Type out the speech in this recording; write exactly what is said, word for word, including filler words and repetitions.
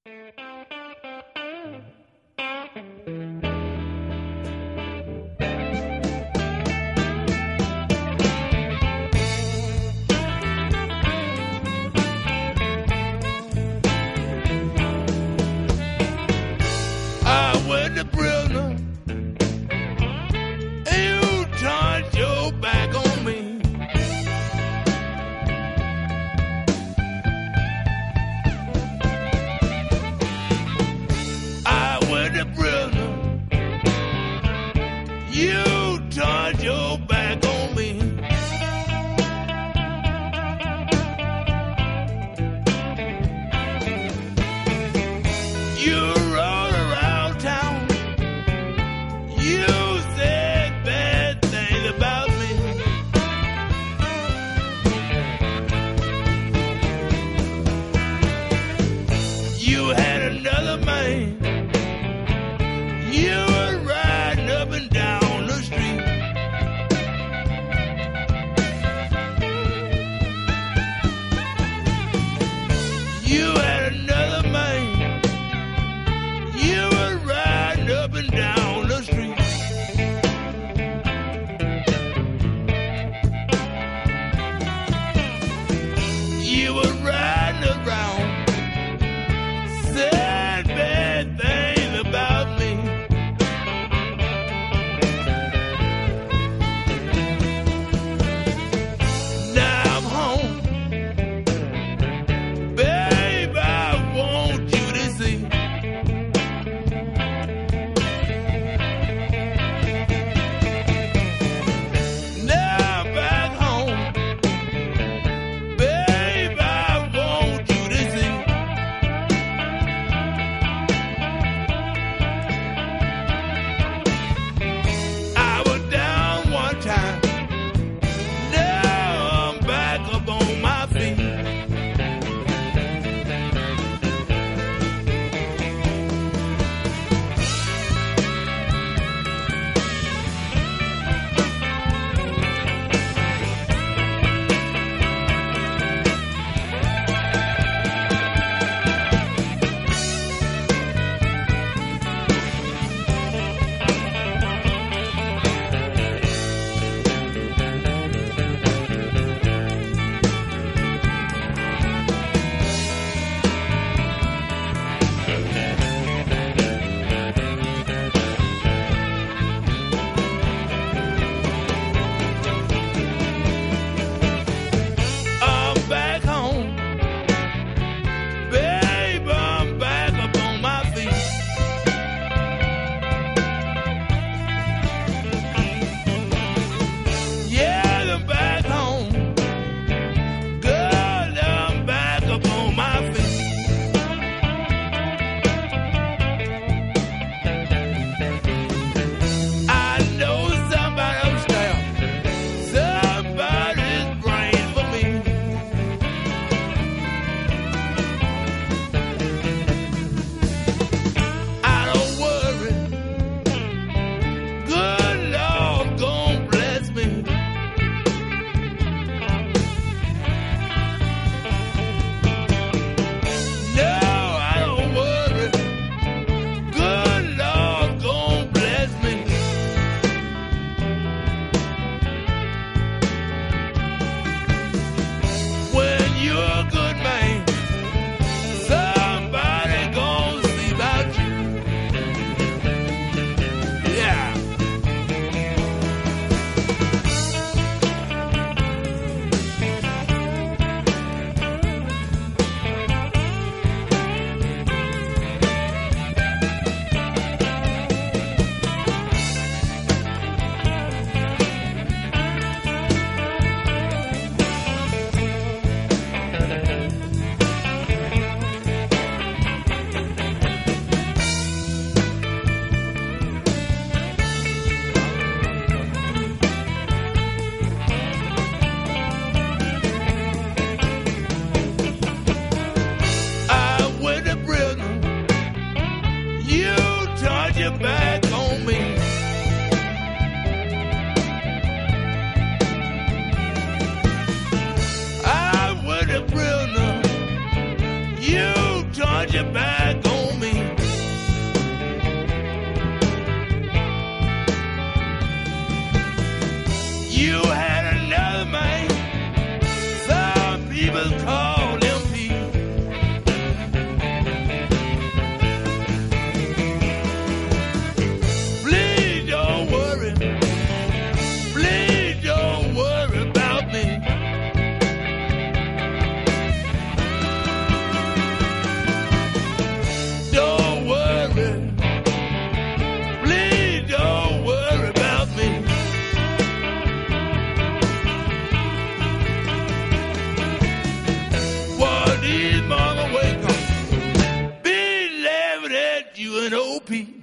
I went to prisoner, and you turned your back on me. I went to prisoner, you turned your back on me. You rode around town, you said bad things about me. You had another man, you were riding up and down the street. You had another man, you were riding up and down the street. You were riding around, said bad things about me. Now I'm home, babe, I want you to see. Now I'm back home, babe, I want you to see. I was down one time, now I'm back up on my feet. I'm back home, babe, I'm back up on my feet. Yeah, I'm back home, girl, I'm back up on my feet. I know somebody upstairs, somebody's praying for me. I don't worry, good Lord gon' bless me. No, I don't worry, good Lord gon' bless me. When you're a good man, somebody gon' see about you. Yeah. I went to prison, you turned your back on me. I went to prison, you turned your back feet.